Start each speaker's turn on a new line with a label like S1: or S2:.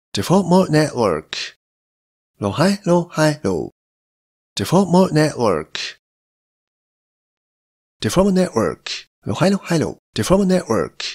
S1: default mode network. Low high low high low. Default mode network. Default network. Low high low high low. Default network.